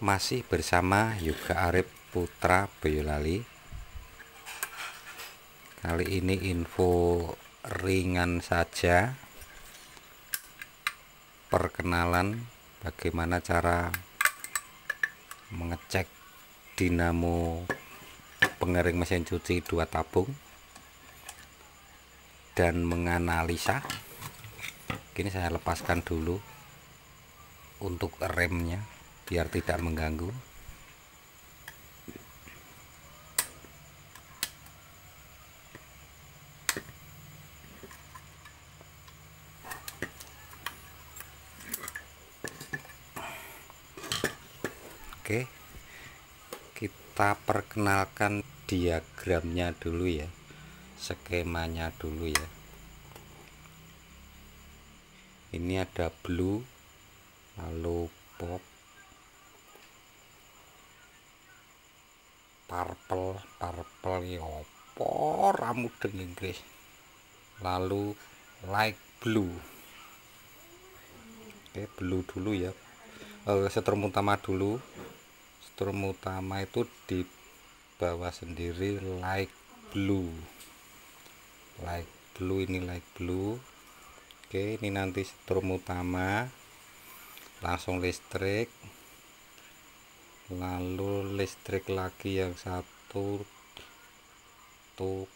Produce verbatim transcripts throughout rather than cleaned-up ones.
Masih bersama Yoga Arif Putra Boyolali. Kali ini info ringan saja, perkenalan bagaimana cara mengecek dinamo pengering mesin cuci dua tabung dan menganalisa. Kini saya lepaskan dulu untuk remnya biar tidak mengganggu. Oke, kita perkenalkan diagramnya dulu ya, skemanya dulu ya. Ini ada blue, lalu pop, purple, purple yopo ramudeng Inggris, lalu light blue. Oke, blue dulu ya. Eh, setrum utama dulu. Setrum utama itu di bawah sendiri light blue. Light blue ini light blue. Oke, ini nanti setrum utama, langsung listrik, lalu listrik lagi yang satu tuh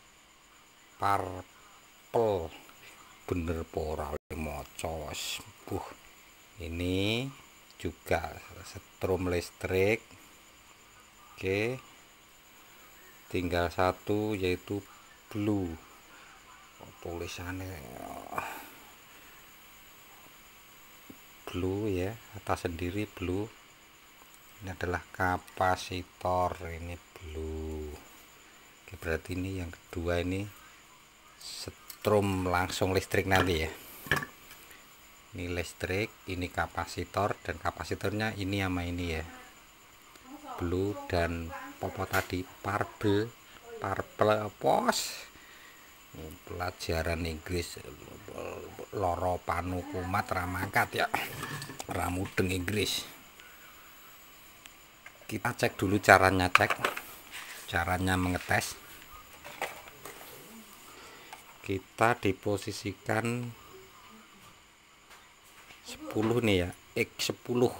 purple, bener pora mocos. Buh, ini juga setrum listrik. Oke, tinggal satu yaitu blue. Tulisannya blue ya, atas sendiri blue. Ini adalah kapasitor, ini blue. Oke, berarti ini yang kedua ini setrum langsung listrik nanti ya. Ini listrik, ini kapasitor, dan kapasitornya ini sama ini ya, blue dan popo tadi purple, purple pos. Pelajaran Inggris loro panu kumat ramangkat ya, ramudeng Inggris. Kita cek dulu caranya, cek caranya mengetes. Kita diposisikan sepuluh nih ya, X sepuluh,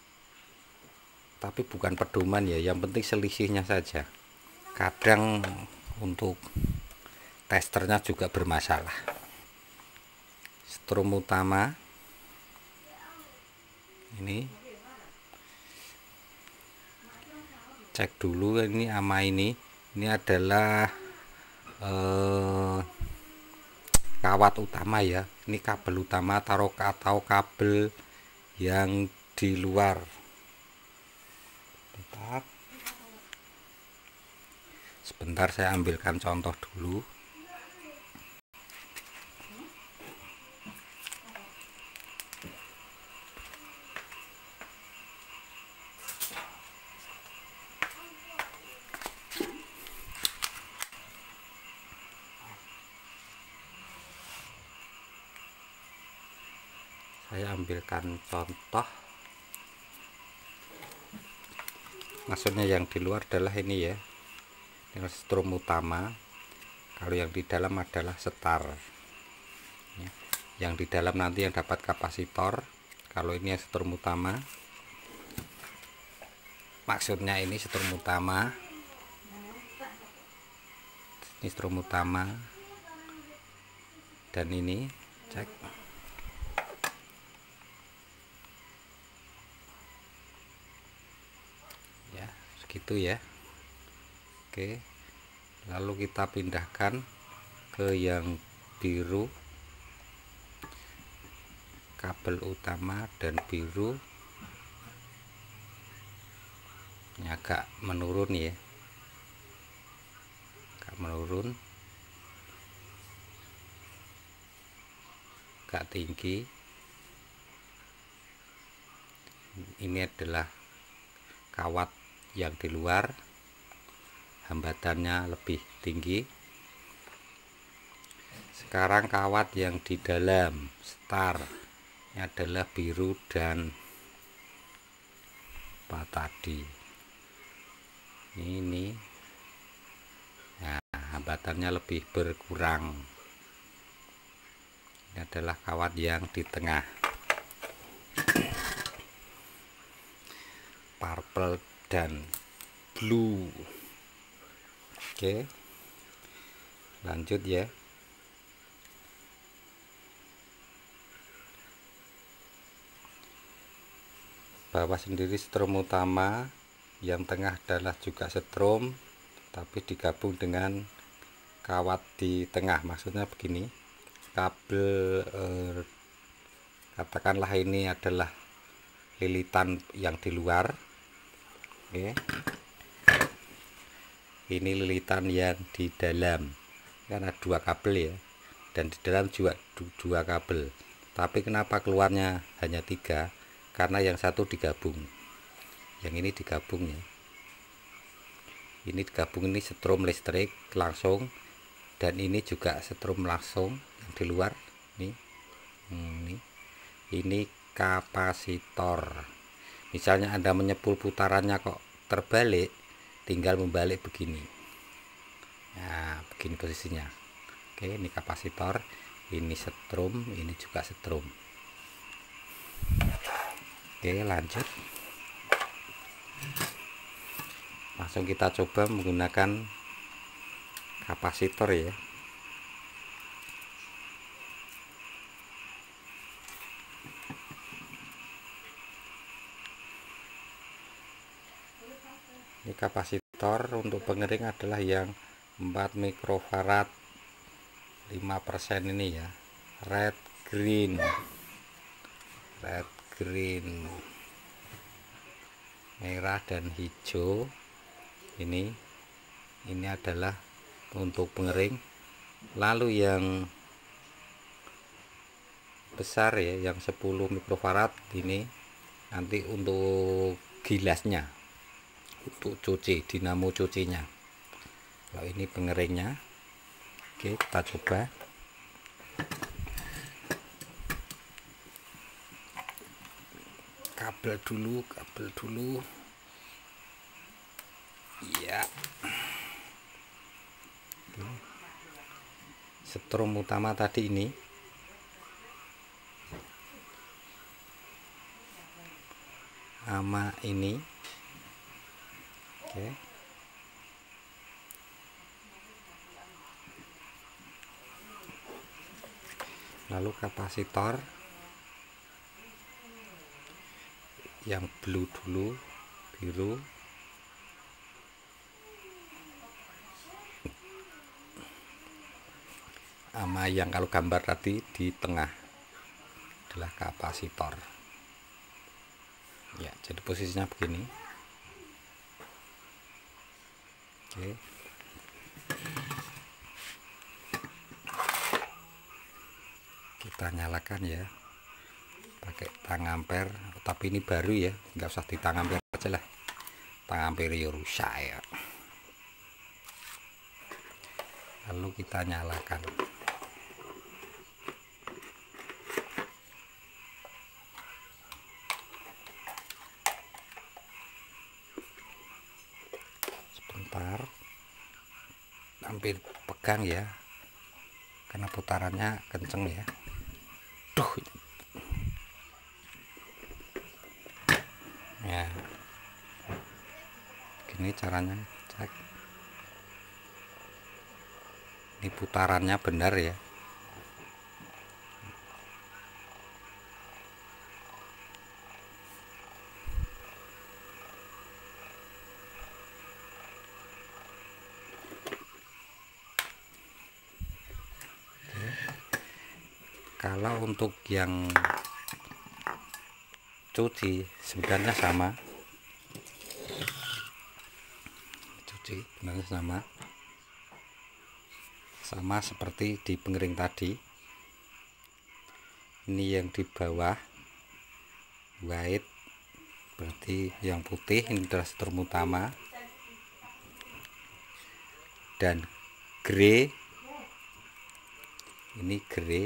tapi bukan pedoman ya, yang penting selisihnya saja. Kadang untuk testernya juga bermasalah. Setrum utama ini cek dulu, ini sama ini ini adalah eh, kawat utama ya, ini kabel utama taruh atau kabel yang di luar. Bentar, sebentar saya ambilkan contoh dulu. Saya ambilkan contoh, maksudnya yang di luar adalah ini ya, dengan setrum utama. Kalau yang di dalam adalah setar ya. Yang di dalam nanti yang dapat kapasitor. Kalau ini yang setrum utama, maksudnya ini setrum utama, ini setrum utama, dan ini cek. Gitu ya. Oke, lalu kita pindahkan ke yang biru, kabel utama dan biru. Ini agak menurun ya, agak menurun, agak tinggi. Ini adalah kawat yang di luar, hambatannya lebih tinggi. Sekarang kawat yang di dalam setar, ini adalah biru dan apa tadi ini. Nah, hambatannya lebih berkurang. Ini adalah kawat yang di tengah, purple dan blue. Oke, lanjut ya. Bawah sendiri setrum utama, yang tengah adalah juga setrum tapi digabung dengan kawat di tengah. Maksudnya begini, kabel eh, katakanlah ini adalah lilitan yang di luar. Oke, ini lilitan yang di dalam, karena dua kabel ya, dan di dalam juga dua kabel. Tapi kenapa keluarnya hanya tiga? Karena yang satu digabung, yang ini digabung ya, ini digabung, ini setrum listrik langsung, dan ini juga setrum langsung yang di luar nih. Ini ini kapasitor. Misalnya Anda menyepul putarannya kok terbalik, tinggal membalik begini. Nah, begini posisinya. Oke, ini kapasitor, ini setrum, ini juga setrum. Oke, lanjut. Langsung kita coba menggunakan kapasitor ya. Ini kapasitor untuk pengering adalah yang empat mikrofarad lima persen ini ya. Red green. Red green. Merah dan hijau. Ini ini adalah untuk pengering. Lalu yang besar ya, yang sepuluh mikrofarad ini nanti untuk gilasnya, untuk cuci, dinamo cucinya. Kalau ini pengeringnya. Oke, kita coba. Kabel dulu, kabel dulu. Iya. Setrum utama tadi ini. Sama ini. Oke. Lalu kapasitor yang blue dulu, biru. Sama yang kalau gambar tadi di tengah adalah kapasitor. Ya, jadi posisinya begini. Oke. Kita nyalakan ya, pakai tang ampere, tapi ini baru ya, nggak usah di tang ampere aja lah, tang ampere ya rusak ya. Lalu kita nyalakan. Sebentar, hampir pegang ya, karena putarannya kenceng ya. Duh. Ya, gini caranya, cek. Ini putarannya benar ya. Kalau untuk yang cuci sebenarnya sama, cuci sebenarnya sama, sama seperti di pengering tadi. Ini yang di bawah white, berarti yang putih ini adalah setrum utama, dan grey ini grey,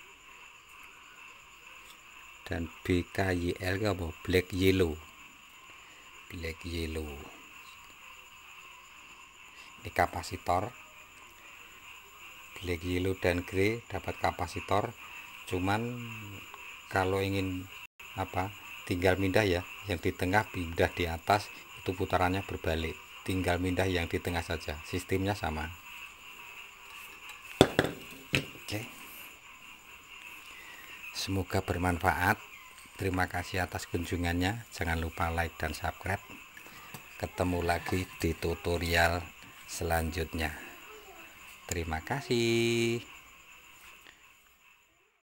dan B K Y L apa black yellow. black yellow. Ini kapasitor black yellow dan grey dapat kapasitor, cuman kalau ingin apa tinggal pindah ya, yang di tengah pindah di atas, itu putarannya berbalik, tinggal pindah yang di tengah saja, sistemnya sama. Oke, semoga bermanfaat. Terima kasih atas kunjungannya, jangan lupa like dan subscribe. Ketemu lagi di tutorial selanjutnya. Terima kasih.